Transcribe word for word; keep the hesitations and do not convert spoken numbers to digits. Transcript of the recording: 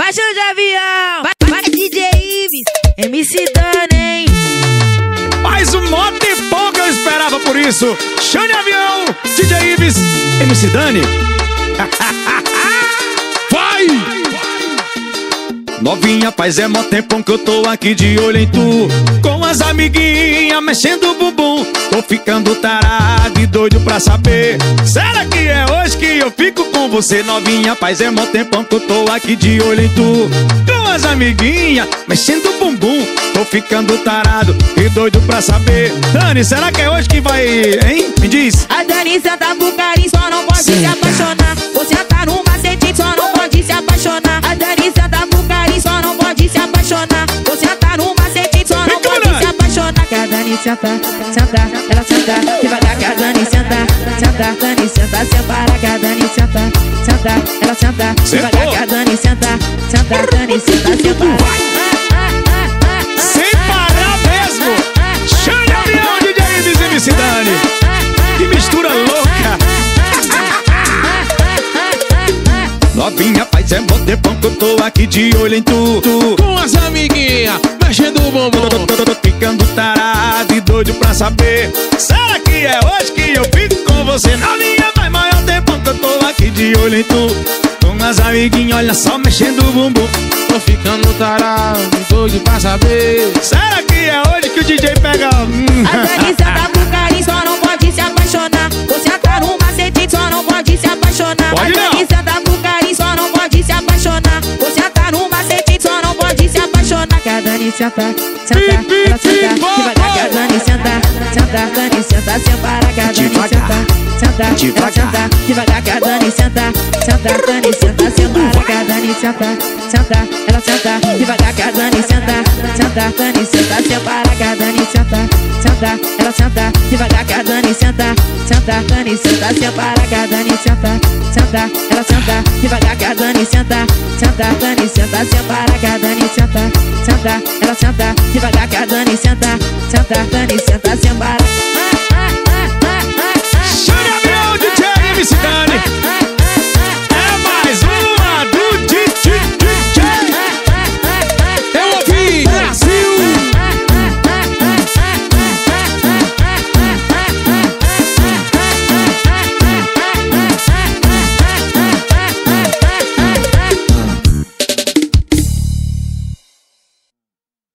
Vai show de avião, vai, vai D J Ives, M C Dani, hein? Mais um moto e pouco eu esperava por isso. Show de avião, D J Ives, M C Dani. Vai! Novinha, faz é mó tempão que eu tô aqui de olho em tu, com as amiguinhas mexendo o bumbum. Tô ficando tarado e doido pra saber, será que é hoje que eu fico com você? Novinha, faz é mó tempão que eu tô aqui de olho em tu, com as amiguinhas mexendo o bumbum. Tô ficando tarado e doido pra saber, Dani, será que é hoje que vai, hein? Me diz. A Dani senta pro carinho, só não pode Senta. se apaixonar. Você tá no macete, só não pode se apaixonar. A Dani senta pro carinho, só não pode se apaixonar. Você tá no macete, só não pode se apaixonar. Que a Dani senta, senta, ela senta devagar. Que a Dani senta, senta, Dani senta, separa. Que a Dani senta, senta, ela senta devagar. Que a Dani senta, senta, Dani senta, separa. Sem parar mesmo. Show de avião, D J Ives e M C Dani. Que mistura louca. Novinha, faz é mó tempão que eu tô aqui de olho em tu, tu. Com as amiguinhas mexendo o bumbum. Tô, tô, tô, tô ficando tarado e doido pra saber, será que é hoje que eu fico com você? Novinha, faz maior tempão que eu tô aqui de olho em tu, com as amiguinhas, olha só, mexendo o bumbum. Tô ficando tarado, doido pra saber, será que é hoje que o D J pega? Hum. A Dani senta pro carinho, só não pode se apaixonar. Você tá no macete, só não pode se apaixonar. Pode a Dani senta pro carinho, só não pode se apaixonar. Você tá no macete, só não pode se apaixonar. Que a Dani senta, senta, ela senta devagar. Que a Dani senta, senta, Dani senta, separa. Que a Dani senta, senta, ela senta devagar. Que a Dani senta, senta, Dani senta, separa. Que a Dani senta, senta, ela senta devagar. Que a Dani senta, senta, Dani senta, separa. Que a Dani senta, senta, ela senta devagar. Que a Dani senta, senta, Dani senta, separa. Que a Dani senta, senta, ela senta devagar. Que a Dani senta, senta, Dani senta, separa. Que a Dani senta, senta, ela senta devagar. Que a Dani senta, senta, Dani senta, separa.